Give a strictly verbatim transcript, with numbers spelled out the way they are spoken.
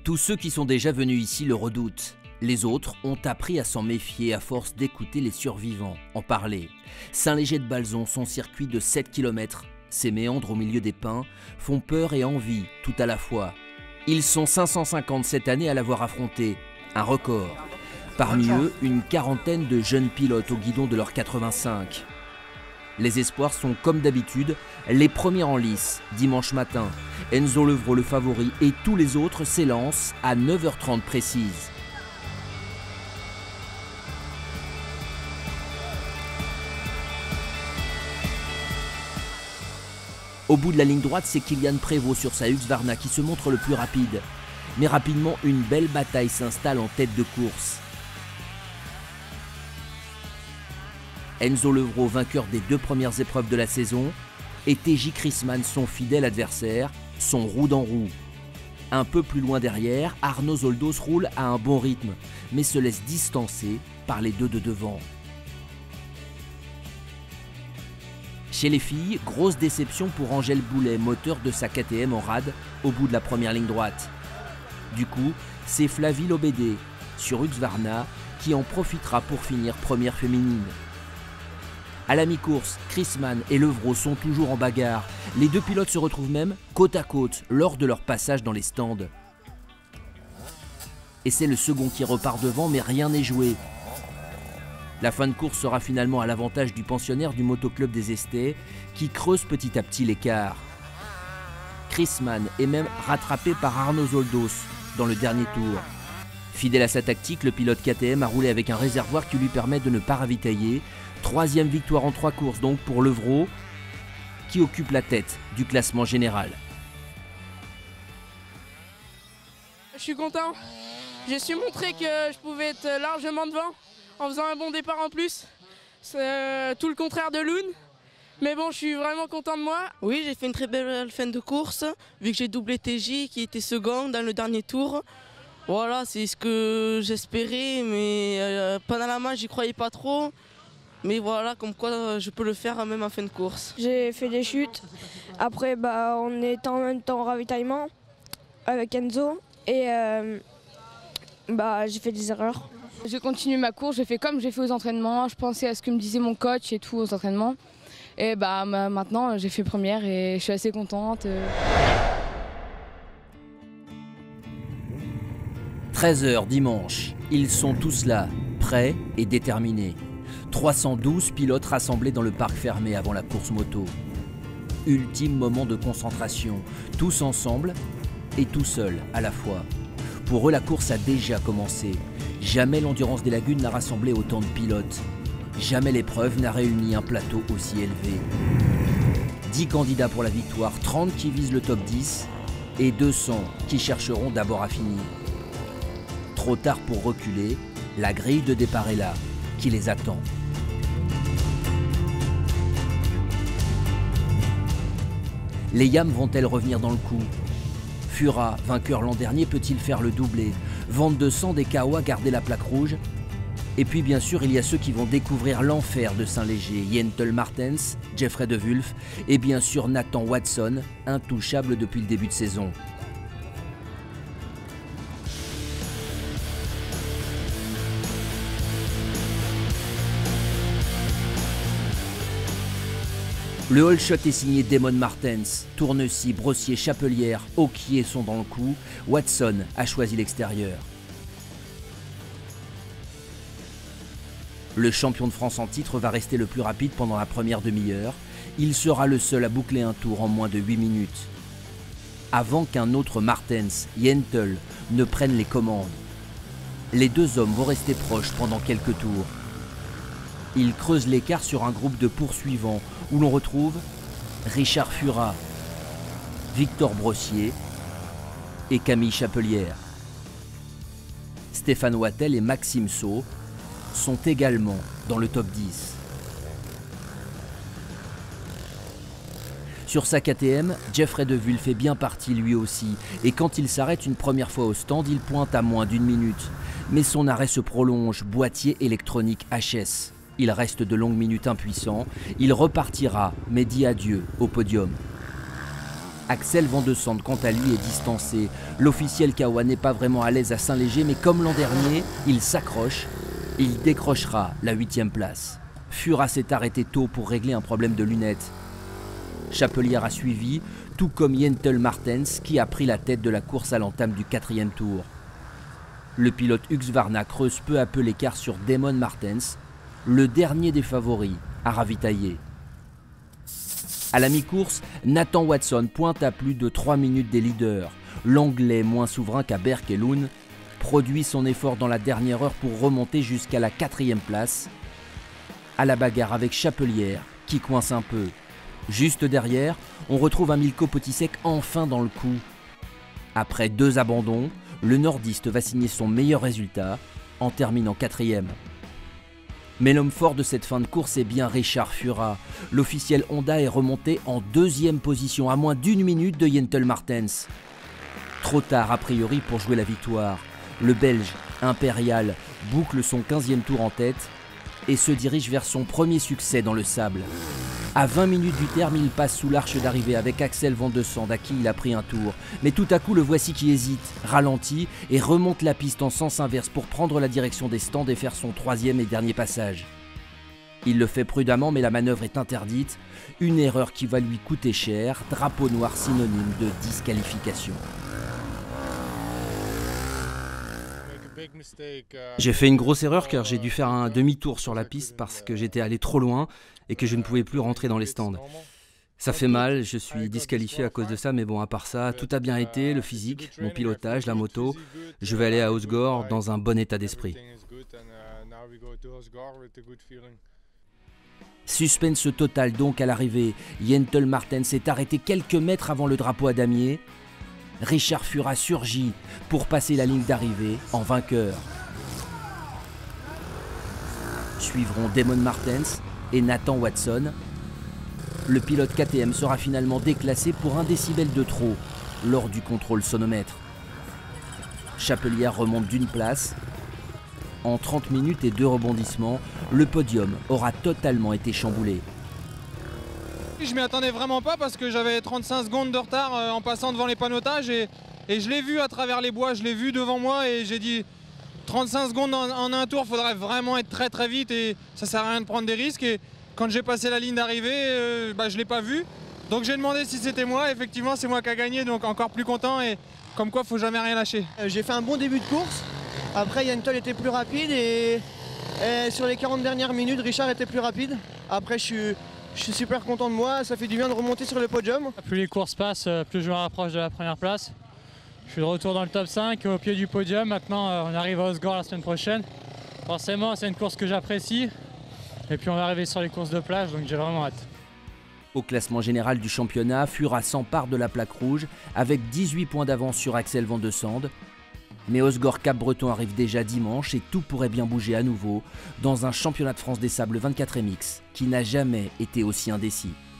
Tous ceux qui sont déjà venus ici le redoutent. Les autres ont appris à s'en méfier à force d'écouter les survivants en parler. Saint-Léger-de-Balzon, son circuit de sept kilomètres, ses méandres au milieu des pins, font peur et envie tout à la fois. Ils sont cinq cent cinquante cette année à l'avoir affronté, un record. Parmi eux, une quarantaine de jeunes pilotes au guidon de leurs quatre-vingt-cinq. Les espoirs sont comme d'habitude, les premiers en lice, dimanche matin. Enzo Levrault, le favori, et tous les autres s'élancent à neuf heures trente précise. Au bout de la ligne droite, c'est Kylian Prévost sur sa Husqvarna qui se montre le plus rapide. Mais rapidement, une belle bataille s'installe en tête de course. Enzo Levrault, vainqueur des deux premières épreuves de la saison, et T J Chrisman, son fidèle adversaire, sont roue dans roue. Un peu plus loin derrière, Arnaud Zoldos roule à un bon rythme, mais se laisse distancer par les deux de devant. Chez les filles, grosse déception pour Angèle Boulet, moteur de sa K T M en rade au bout de la première ligne droite. Du coup, c'est Flavie Lobédé, sur Husqvarna, qui en profitera pour finir première féminine. À la mi-course, Chrisman et Levrault sont toujours en bagarre. Les deux pilotes se retrouvent même côte à côte lors de leur passage dans les stands. Et c'est le second qui repart devant, mais rien n'est joué. La fin de course sera finalement à l'avantage du pensionnaire du motoclub des Estais, qui creuse petit à petit l'écart. Chrisman est même rattrapé par Arnaud Zoldos dans le dernier tour. Fidèle à sa tactique, le pilote K T M a roulé avec un réservoir qui lui permet de ne pas ravitailler. Troisième victoire en trois courses donc pour Levrault, qui occupe la tête du classement général. Je suis content. J'ai su montrer que je pouvais être largement devant en faisant un bon départ en plus. C'est tout le contraire de Loun. Mais bon, je suis vraiment content de moi. Oui, j'ai fait une très belle fin de course, vu que j'ai doublé T J qui était second dans le dernier tour. Voilà, c'est ce que j'espérais, mais euh, pendant la main, j'y croyais pas trop. Mais voilà, comme quoi je peux le faire même en fin de course. J'ai fait des chutes. Après, bah, on est en même temps en ravitaillement avec Enzo. Et euh, bah, j'ai fait des erreurs. J'ai continué ma course, j'ai fait comme j'ai fait aux entraînements. Je pensais à ce que me disait mon coach et tout aux entraînements. Et bah, maintenant, j'ai fait première et je suis assez contente. treize heures dimanche, ils sont tous là, prêts et déterminés. trois cent douze pilotes rassemblés dans le parc fermé avant la course moto. Ultime moment de concentration, tous ensemble et tout seuls à la fois. Pour eux, la course a déjà commencé. Jamais l'Endurance des Lagunes n'a rassemblé autant de pilotes. Jamais l'épreuve n'a réuni un plateau aussi élevé. dix candidats pour la victoire, trente qui visent le top dix et deux cents qui chercheront d'abord à finir. Trop tard pour reculer, la grille de départ est là, qui les attend. Les Yams vont-elles revenir dans le coup? Fura, vainqueur l'an dernier, peut-il faire le doublé? Vente de sang des Kawa, garder la plaque rouge? Et puis bien sûr, il y a ceux qui vont découvrir l'enfer de Saint-Léger, Jentel Martens, Jeffrey De Wulf et bien sûr Nathan Watson, intouchable depuis le début de saison. Le all shot est signé Damon Martens. Tournecy, Brossier, Chapelière, Auquier sont dans le coup. Watson a choisi l'extérieur. Le champion de France en titre va rester le plus rapide pendant la première demi-heure. Il sera le seul à boucler un tour en moins de huit minutes. Avant qu'un autre Martens, Jentel, ne prenne les commandes. Les deux hommes vont rester proches pendant quelques tours. Ils creusent l'écart sur un groupe de poursuivants où l'on retrouve Richard Fura, Victor Brossier et Camille Chapelière. Stéphane Wattel et Maxime Saut sont également dans le top dix. Sur sa K T M, Jeffrey De Wulf fait bien partie lui aussi, et quand il s'arrête une première fois au stand, il pointe à moins d'une minute. Mais son arrêt se prolonge, boîtier électronique H S. Il reste de longues minutes impuissant, il repartira, mais dit adieu au podium. Axel Van de Sande, quant à lui, est distancé. L'officiel Kawa n'est pas vraiment à l'aise à Saint-Léger, mais comme l'an dernier, il s'accroche. Il décrochera la huitième place. Fura s'est arrêté tôt pour régler un problème de lunettes. Chapelière a suivi, tout comme Jentel Martens, qui a pris la tête de la course à l'entame du quatrième tour. Le pilote Husqvarna creuse peu à peu l'écart sur Damon Martens, le dernier des favoris à ravitailler. À la mi-course, Nathan Watson pointe à plus de trois minutes des leaders. L'Anglais, moins souverain qu'à Berck et Loon, produit son effort dans la dernière heure pour remonter jusqu'à la quatrième place. À la bagarre avec Chapelière, qui coince un peu. Juste derrière, on retrouve un Milko Potisek enfin dans le coup. Après deux abandons, le nordiste va signer son meilleur résultat en terminant quatrième. Mais l'homme fort de cette fin de course est bien Richard Fura. L'officiel Honda est remonté en deuxième position, à moins d'une minute de Jentel Martens. Trop tard a priori pour jouer la victoire. Le Belge, Impérial, boucle son quinzième tour en tête et se dirige vers son premier succès dans le sable. À vingt minutes du terme, il passe sous l'arche d'arrivée avec Axel Van de Sande, à qui il a pris un tour. Mais tout à coup, le voici qui hésite, ralentit et remonte la piste en sens inverse pour prendre la direction des stands et faire son troisième et dernier passage. Il le fait prudemment, mais la manœuvre est interdite. Une erreur qui va lui coûter cher, drapeau noir synonyme de disqualification. J'ai fait une grosse erreur car j'ai dû faire un demi-tour sur la piste parce que j'étais allé trop loin et que je ne pouvais plus rentrer dans les stands. Ça fait mal, je suis disqualifié à cause de ça, mais bon, à part ça, tout a bien été, le physique, mon pilotage, la moto. Je vais aller à Osgore dans un bon état d'esprit. Suspense total donc à l'arrivée. Jentel Martens s'est arrêté quelques mètres avant le drapeau à damier. Richard Fura surgit pour passer la ligne d'arrivée en vainqueur. Suivront Damon Martens et Nathan Watson. Le pilote K T M sera finalement déclassé pour un décibel de trop lors du contrôle sonomètre. Chapelière remonte d'une place. En trente minutes et deux rebondissements, le podium aura totalement été chamboulé. Je m'y attendais vraiment pas parce que j'avais trente-cinq secondes de retard en passant devant les panotages et, et je l'ai vu à travers les bois, je l'ai vu devant moi et j'ai dit trente-cinq secondes en, en un tour, il faudrait vraiment être très très vite et ça sert à rien de prendre des risques. Et quand j'ai passé la ligne d'arrivée, euh, bah, je ne l'ai pas vu. Donc j'ai demandé si c'était moi, effectivement c'est moi qui a gagné, donc encore plus content et comme quoi il ne faut jamais rien lâcher. Euh, j'ai fait un bon début de course, après Jentel était plus rapide et, et sur les quarante dernières minutes Richard était plus rapide. Après je suis... Je suis super content de moi, ça fait du bien de remonter sur le podium. Plus les courses passent, plus je me rapproche de la première place. Je suis de retour dans le top cinq, au pied du podium. Maintenant, on arrive à Osgore la semaine prochaine. Forcément, c'est une course que j'apprécie. Et puis on va arriver sur les courses de plage, donc j'ai vraiment hâte. Au classement général du championnat, Fura s'empare de la plaque rouge avec dix-huit points d'avance sur Axel Van de Sande. Mais Osgore Cap-Breton arrive déjà dimanche et tout pourrait bien bouger à nouveau dans un championnat de France des sables vingt-quatre M X qui n'a jamais été aussi indécis.